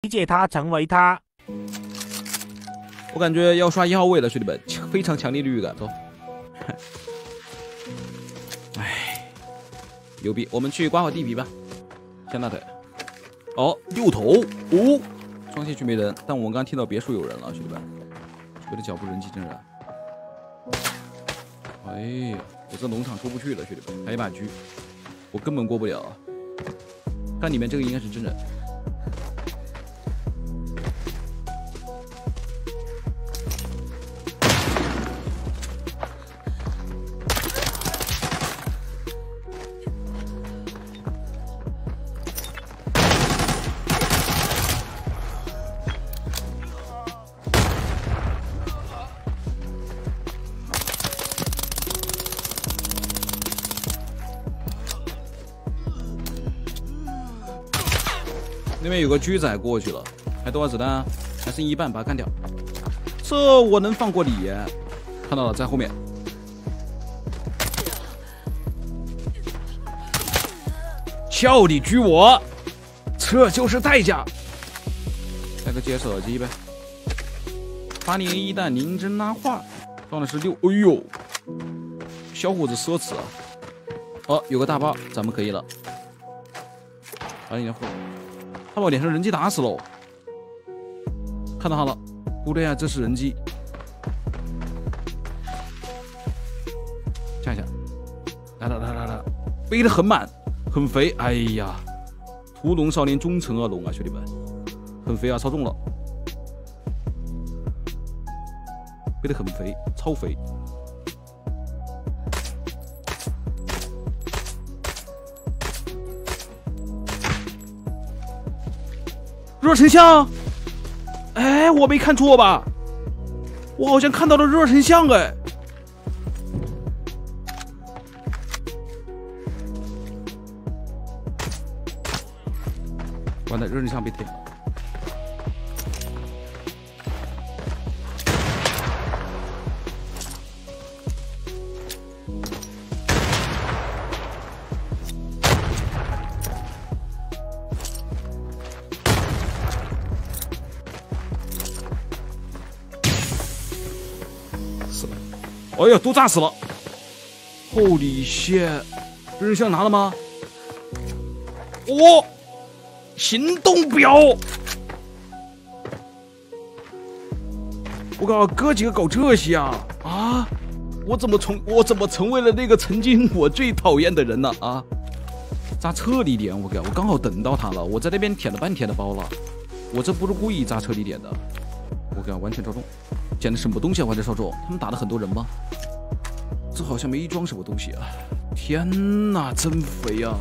理解他，成为他。 我感觉要刷1号位了，兄弟们，非常强烈的预感，走。哎，牛逼！我们去刮好地皮吧，先大腿。哦，6头哦，装卸区没人，但我们刚刚听到别墅有人了，兄弟们，我的脚步人迹真人。哎呀，我这农场出不去了，兄弟们，还有一把狙，我根本过不了啊。看里面这个应该是真人。 那边有个狙仔过去了，还多少子弹啊？还剩一半，把他干掉。这我能放过你？看到了，在后面。笑你狙我，这就是代价。来个接手机呗。801弹宁真拉话，装的是6。哎呦，小伙子奢侈啊！哦，有个大包，咱们可以了。把你的后。 他把我脸上人机打死了，看到他了，不对啊，这是人机。下一下，来，背得很满，很肥。哎呀，屠龙少年忠诚恶龙啊，兄弟们，很肥啊，超重了，背得很肥，超肥。 热成像，哎，我没看错吧？我好像看到了热成像，哎，完了，热成像被舔了。死了！哎呀，都炸死了！Holy shit！ 热成像拿了吗？哦，行动表！我靠，哥几个搞这些啊！啊！我怎么成为了那个曾经我最讨厌的人呢？啊！炸撤离点，我刚好等到他了，我在那边舔了半天的包了，我这不是故意炸撤离点的，我完全照中。 捡的什么东西啊？我在少中，他们打了很多人吗？这好像没装什么东西啊！天哪，真肥啊！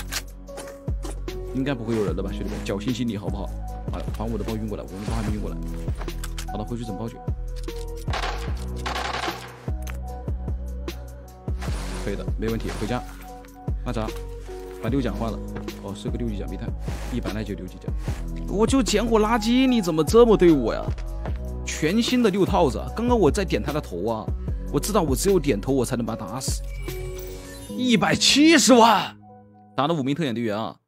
应该不会有人的吧，兄弟们，侥幸心理好不好？把我的包运过来，我的包还没运过来。好了，回去整包去。可以的，没问题，回家。阿扎，把6奖换了。哦，是个6级奖密探，100来就6级奖。我就捡过垃圾，你怎么这么对我呀？ 全新的6套子，刚刚我在点他的头啊！我知道我只有点头，我才能把他打死。170万，打了5名特遣队员啊！